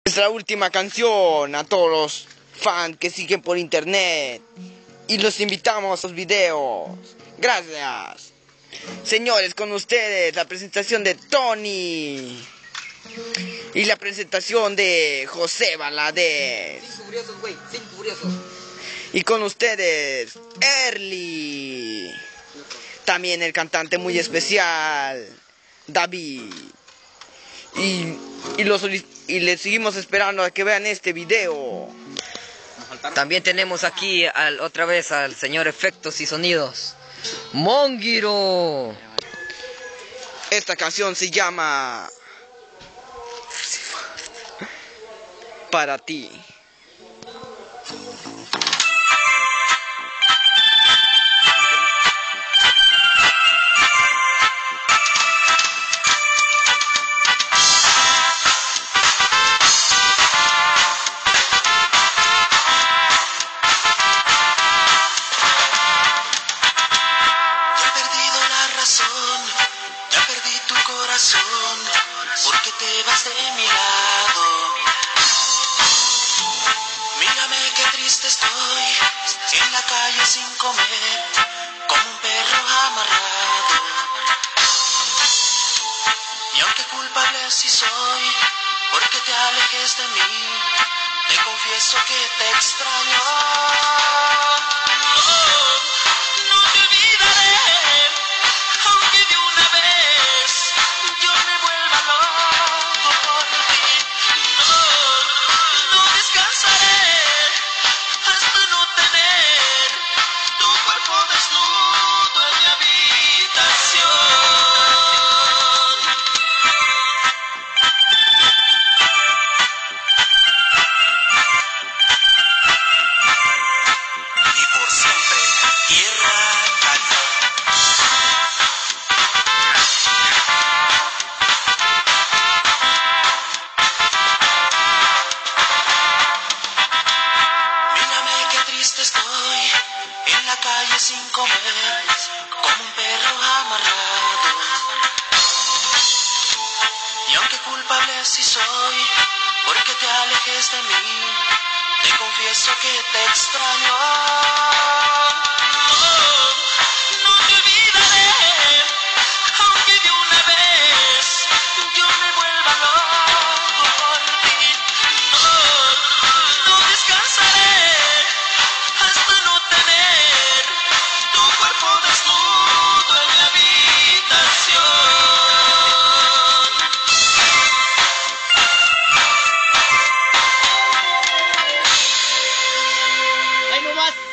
Nuestra última canción a todos los fans que siguen por internet y los invitamos a los videos. Gracias. Señores, con ustedes la presentación de Tony y la presentación de José Valadez. 5 curiosos, güey, 5 curiosos. Y con ustedes, Early. También el cantante muy especial, David. Y les seguimos esperando a que vean este video. También tenemos aquí otra vez al señor Efectos y Sonidos, Mongiro. Esta canción se llama Para ti. Ya perdí tu corazón, porque te vas de mi lado. Mírame qué triste estoy, en la calle sin comer, como un perro amarrado. Y aunque culpable sí soy, porque te alejes de mí, te confieso que te extraño. Sin comer, como un perro amarrado. Y aunque culpable sí soy, porque te alejes de mí, te confieso que te extraño. No te olvidaré, aunque de una vez yo me vuelva loco por ti. No descansaré hasta no tener tu cuerpo desnudo en la habitación. ¡Ahí nomás!